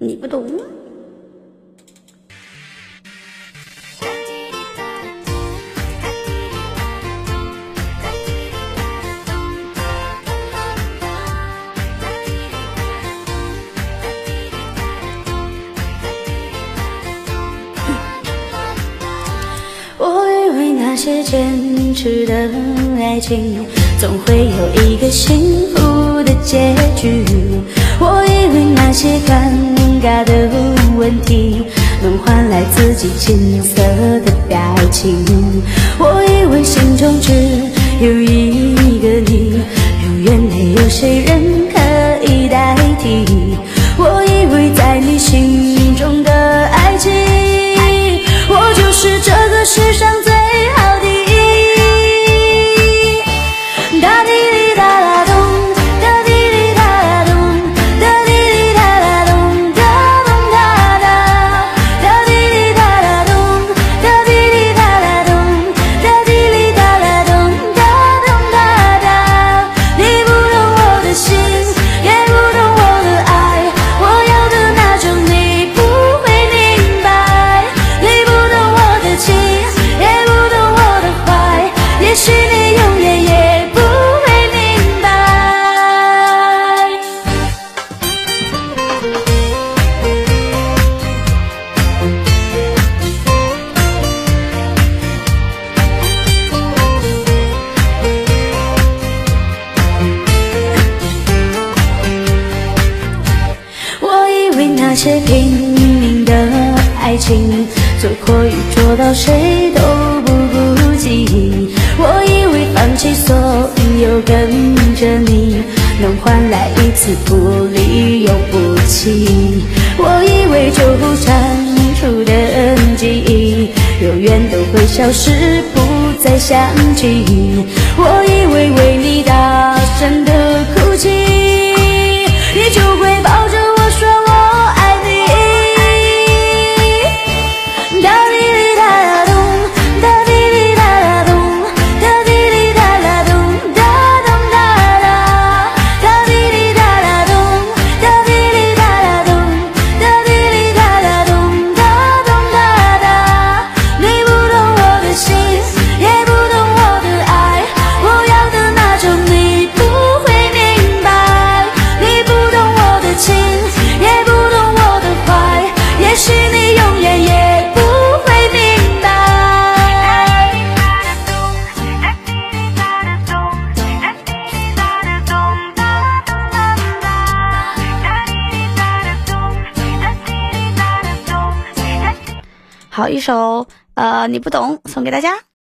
你不懂。我以为那些坚持的爱情总会有一个幸福的结局，我以为那些尴尬的问题能换来自己青涩的表情，我以为心中只有一个你，永远没有谁人可以代替，我以为在你心中的爱情，我就是这个世上最好的意义。哒滴哩哒啦咚，哒滴哩哒啦咚，哒滴哩哒啦咚，哒咚哒哒，哒滴哩哒啦咚，哒滴哩哒啦咚，哒滴哩哒啦咚，哒咚哒哒。你不懂我的心，也不懂我的爱，我要的那种你不会明白。你不懂我的情，也不懂我的坏，也许你永远也不会明白。我以为那些拼命的爱情做过与做到谁都不顾及，我以为放弃所有跟着你能换来一次不离又不弃，我以为纠缠出的记忆永远都会消失不再想起，我以为为你大声的哭泣，你就会抱着我说我爱你。哒滴哩哒啦咚，哒滴哩哒啦咚，哒滴哩哒啦咚，哒咚哒哒，哒滴哩哒啦咚，哒滴哩哒啦咚，哒滴哩哒啦咚，哒咚哒哒。你不懂我的心，也不懂我的爱，我要的那种你不会明白。你不懂我的情，也不懂我的坏，也许你永远也不会明白。好，一首你不懂送给大家。